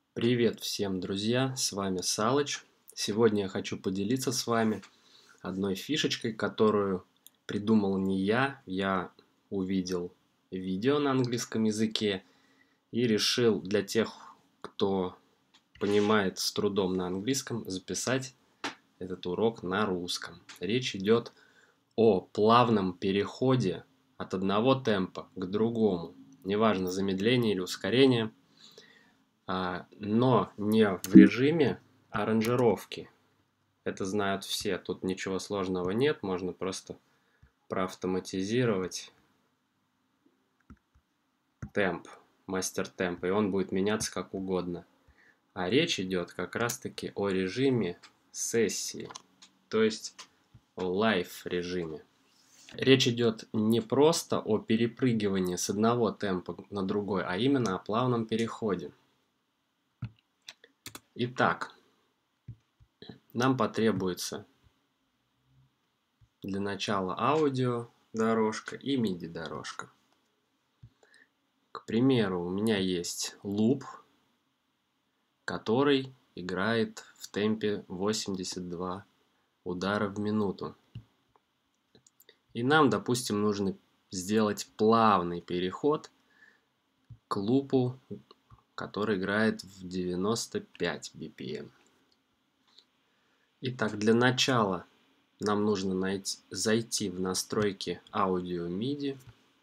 Привет всем, друзья! С вами Салыч. Сегодня я хочу поделиться с вами одной фишечкой, которую придумал не я. Я увидел видео на английском языке и решил для тех, кто понимает с трудом на английском, записать этот урок на русском. Речь идет о плавном переходе от одного темпа к другому. Неважно, замедление или ускорение. Но не в режиме аранжировки. Это знают все, тут ничего сложного нет, можно просто проавтоматизировать темп, мастер темпа, и он будет меняться как угодно. А речь идет как раз-таки о режиме сессии, то есть о лайв режиме. Речь идет не просто о перепрыгивании с одного темпа на другой, а именно о плавном переходе. Итак, нам потребуется для начала аудио дорожка и MIDI дорожка. К примеру, у меня есть луп, который играет в темпе 82 удара в минуту. И нам, допустим, нужно сделать плавный переход к лупу, который играет в 95 BPM. Итак, для начала нам нужно зайти в настройки аудио MIDI.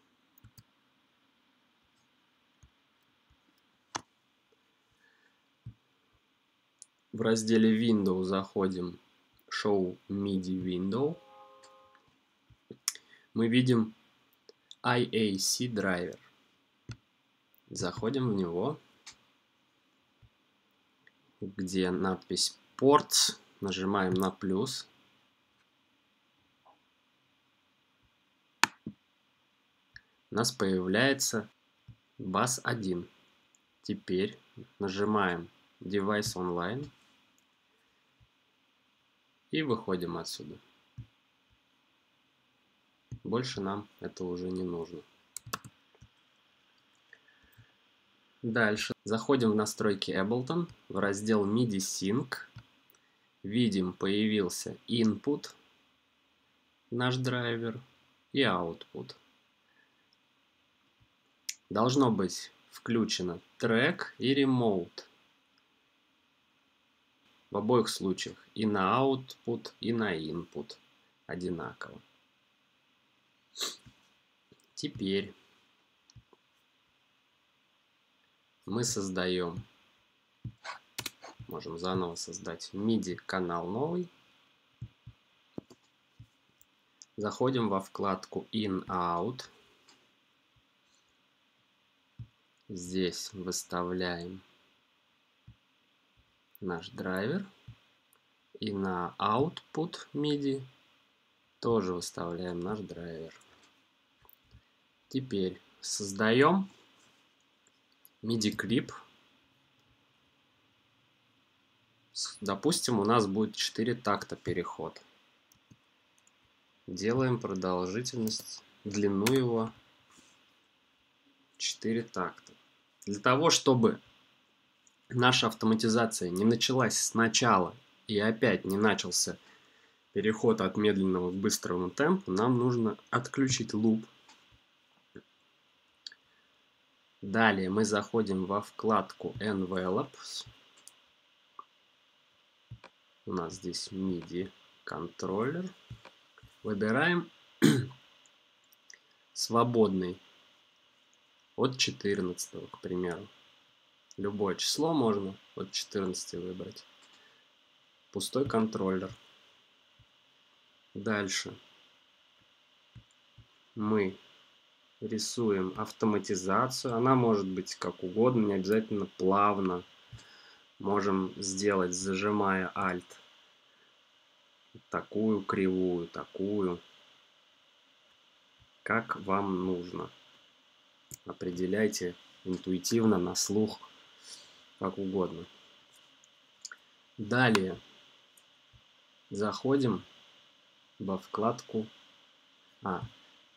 В разделе Window заходим Show MIDI Window. Мы видим IAC драйвер. Заходим в него, где надпись Ports. Нажимаем на плюс. У нас появляется бас 1. Теперь нажимаем Device Online и выходим отсюда. Больше нам это уже не нужно. Дальше заходим в настройки Ableton, в раздел MIDI Sync. Видим, появился Input, наш драйвер, и Output. Должно быть включено трек и Remote. В обоих случаях и на Output, и на Input одинаково. Теперь мы создаем, можем заново создать MIDI канал новый. Заходим во вкладку In-Out. Здесь выставляем наш драйвер. И на Output MIDI тоже выставляем наш драйвер. Теперь создаем MIDI клип. Допустим, у нас будет 4 такта переход. Делаем продолжительность, длину его 4 такта. Для того, чтобы наша автоматизация не началась сначала и опять не начался переход от медленного к быстрому темпу, нам нужно отключить луп. Далее мы заходим во вкладку Envelopes. У нас здесь MIDI контроллер. Выбираем свободный от 14, к примеру. Любое число можно от 14 выбрать. Пустой контроллер. Дальше мы рисуем автоматизацию. Она может быть как угодно, не обязательно плавно. Можем сделать, зажимая Alt, такую кривую, такую, как вам нужно. Определяйте интуитивно, на слух, как угодно. Далее заходим во вкладку,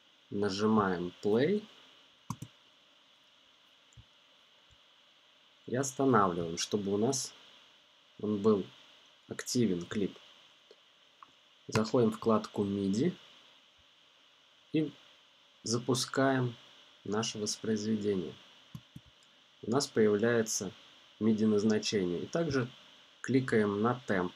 нажимаем Play и останавливаем, чтобы у нас он был активен, клип. Заходим в вкладку MIDI и запускаем наше воспроизведение. У нас появляется MIDI назначение. И также кликаем на темп.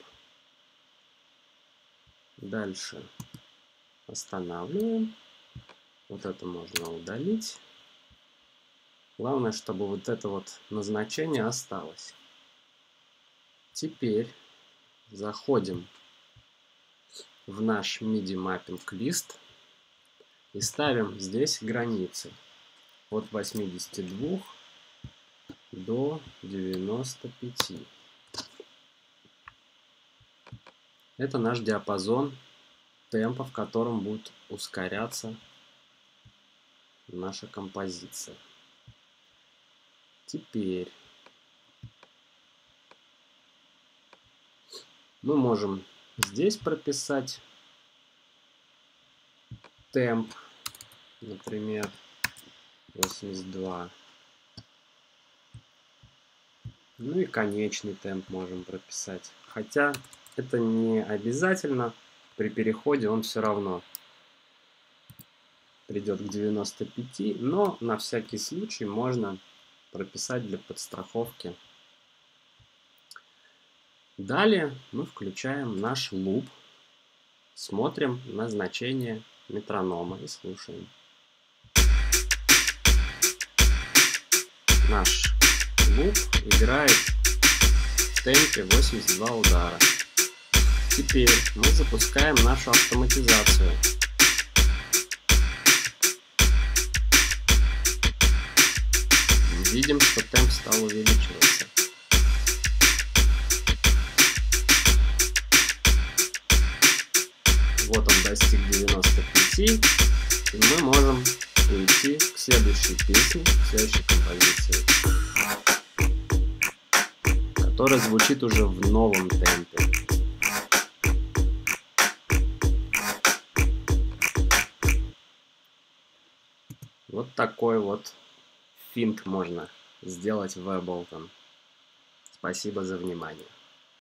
Дальше останавливаем. Вот это можно удалить. Главное, чтобы вот это вот назначение осталось. Теперь заходим в наш MIDI Mapping лист и ставим здесь границы от 82 до 95. Это наш диапазон темпа, в котором будет ускоряться наша композиция. Теперь мы можем здесь прописать темп, например, 82. Ну и конечный темп можем прописать. Хотя это не обязательно. При переходе он все равно придет к 95, но на всякий случай можно прописать для подстраховки. Далее мы включаем наш луп, смотрим на значение метронома и слушаем. Наш луп играет в темпе 82 удара. Теперь мы запускаем нашу автоматизацию. Видим, что темп стал увеличиваться. Вот он достиг 95, и мы можем перейти к следующей песне, к следующей композиции, которая звучит уже в новом темпе. Вот такой вот финт можно сделать в Ableton. Спасибо за внимание.